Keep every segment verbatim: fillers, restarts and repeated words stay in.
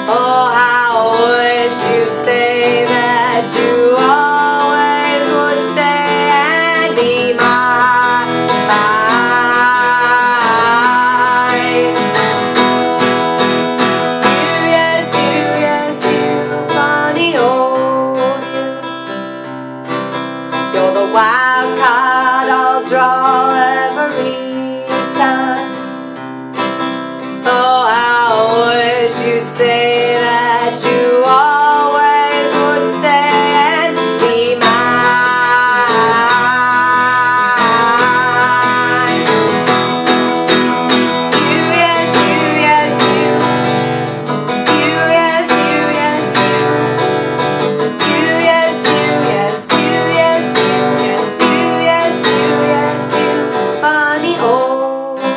Oh, how I wish you'd say that you always would stay and be mine. You, yes, you, yes, you, funny old you. You're the wild card I'll draw every time. Oh, how I wish you'd say that you always would stay and be mine. You, yes, you, yes, you. You, yes, you, yes, you. You, yes, you, yes, you, yes, you, yes, you, yes, you, yes, you. Funny old you.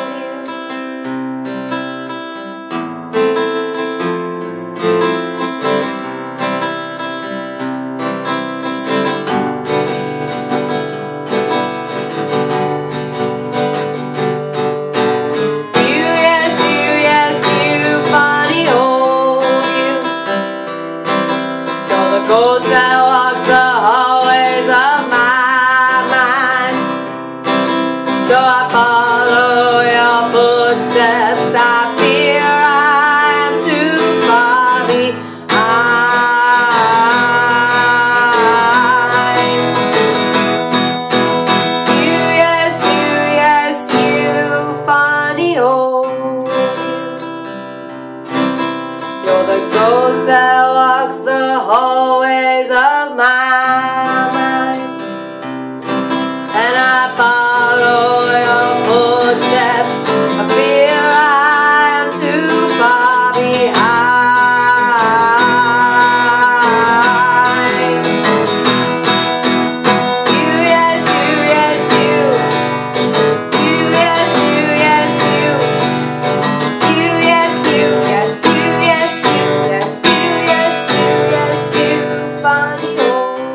Ghost that walks the hallways of my mind. So I follow your footsteps. I fear I'm too far behind. You, yes, you, yes, you, funny old you. You're the ghost that walks the hallways of my mind, and I follow your footsteps. I fear I'm too far behind. You, yes, you, yes, you. You, yes, you, yes, you. You, yes, you, yes, you, yes, you, yes, you, yes, you, yes, you, funny old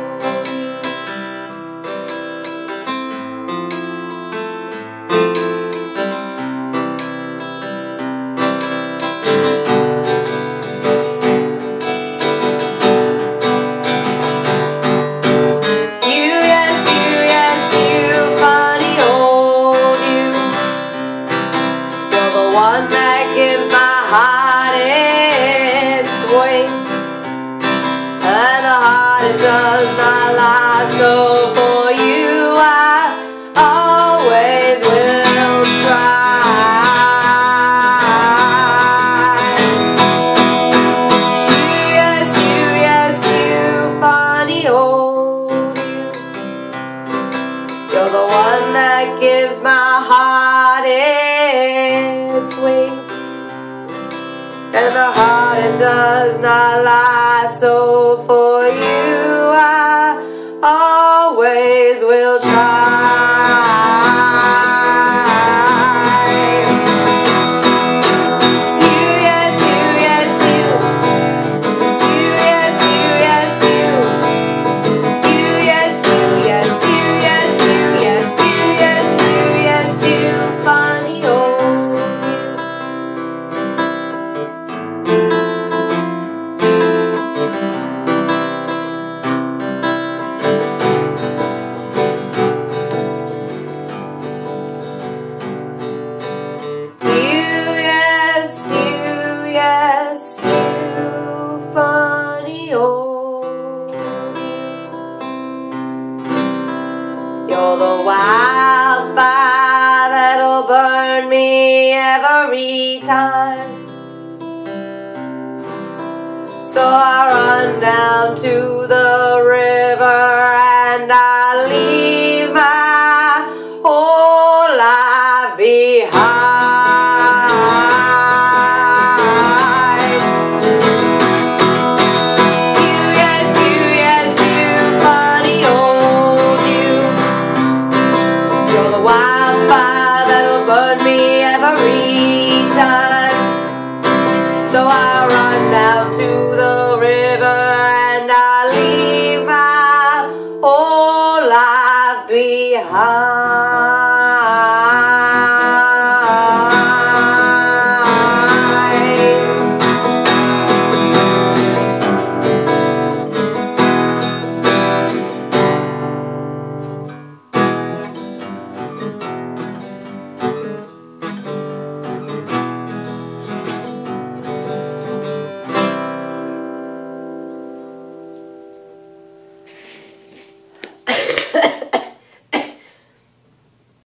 you, yes, you, yes, you, funny old you. You're the one that gives my heart its wings, and the heart it does not lie. So for you I always will try. You, yes, you, yes, you, funny old you. You're the one that gives my heart its wings, and the heart it does not lie. So for you I always will try. You, yes, you, yes, you. You, yes, you, yes, you. You, yes, you, yes, you, yes, you, yes, you, yes, you, yes, you, funny old you, yes, you, yes, you, funny old you. You're the wildfire that'll burn me every time. So I run down to the river and I leave my whole life behind. You, yes, you, yes, you, funny old you. You're the wildfire that'll burn me every time. So I run down to the river and I leave my whole life behind.